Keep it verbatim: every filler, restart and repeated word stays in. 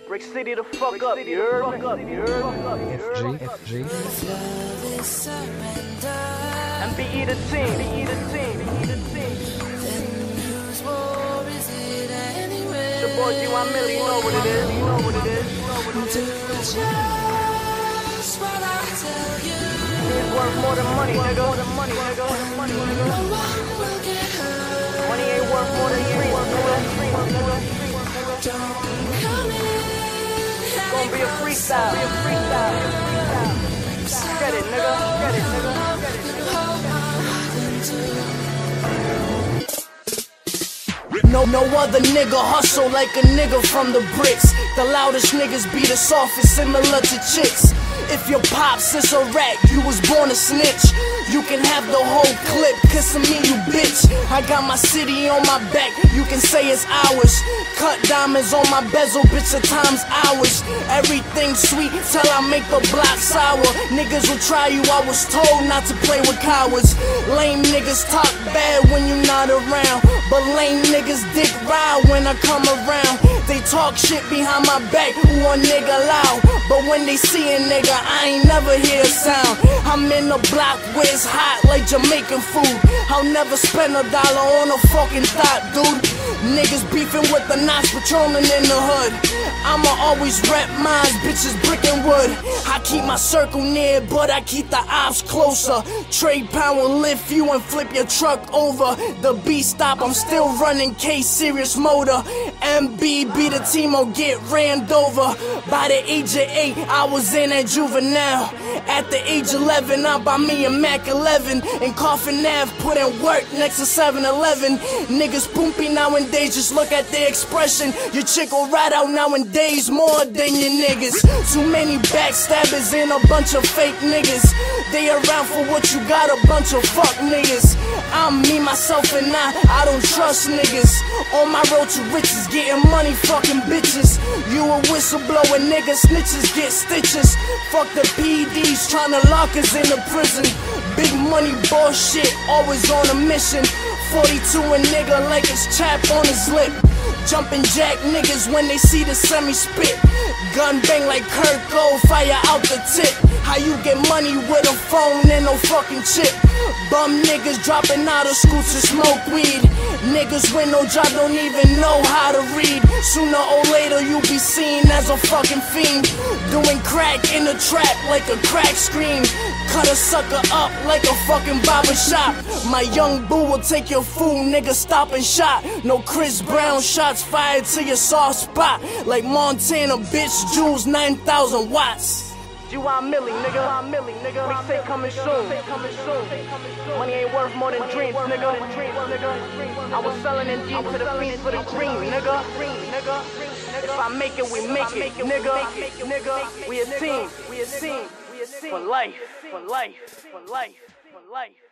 Brick City the fuck up, you heard me? F G, F G. M B E the team, M B E the team, M B E the team. It's your boy G one Millie, you know what it is, you know what it is, you know what it is. It's worth more than money, nigga. More than money, nigga. More than money, nigga. Money ain't worth more than dreams, nigga. Gonna be a freestyle, be a freestyle. Get it, nigga. Get it, nigga. No, no other nigga hustle like a nigga from the bricks. The loudest niggas be the softest, similar to chicks. If your pops is a rat, you was born a snitch. You can have the whole clip, kissing me, you bitch. I got my city on my back, you can say it's ours. Cut diamonds on my bezel, bitch, at times hours. Everything sweet till I make the block sour. Niggas will try you, I was told not to play with cowards. Lame niggas talk bad when you not around, but lame niggas dick ride when I come around. They talk shit behind my back, one nigga loud, but when they see a nigga, I ain't never hear a sound. I'm in the block where it's hot like Jamaican food. I'll never spend a dollar on a fucking thought, dude. Niggas beefing with the knots, patrolling in the hood. I'ma always rep mines, bitches brick and wood. I keep my circle near, but I keep the ops closer. Trade pound will lift you and flip your truck over. The beat stop, I'm still running K-Serious motor. M B be the team or get ran over. By the age of eight, I was in at juvenile. At the age of eleven, I'm by me and Mac eleven. And Coffin Ave, put in work next to seven eleven. Niggas poopy nowadays, just look at their expression. Your chick will ride out nowadays more than your niggas. Too many backstabbers and a bunch of fake niggas. They around for what you got, a bunch of fuck niggas. I'm me, myself, and I, I don't trust niggas. On my road to riches, getting money, fucking bitches. You a whistleblower, nigga, snitches get stitches. Fuck the P Ds, tryna lock us in the prison. Big money bullshit, always on a mission. forty-two a nigga like it's chap on his lip. Jumping jack niggas when they see the semi-spit. Gun bang like Kurt Gold, fire out the tip. How you get money with a phone and no fucking chip? Bum niggas dropping out of school to smoke weed. Niggas with no job don't even know how to read. Sooner or later you be seen as a fucking fiend. Doing crack in the trap like a crack scream. Cut a sucker up like a fucking barber shop. My young boo will take your fool, nigga, stop and shot. No Chris Brown shots fired to your soft spot. Like Montana, bitch, Jules, nine thousand watts. G one Millie, nigga. Millie, nigga. Mixtape coming soon. Coming soon. Money ain't worth more than dreams, nigga. I was selling in deep to the feet for the green, nigga. If I make it, we make it, nigga. Nigga, we a team. We a team. For life. For life. For life. For life.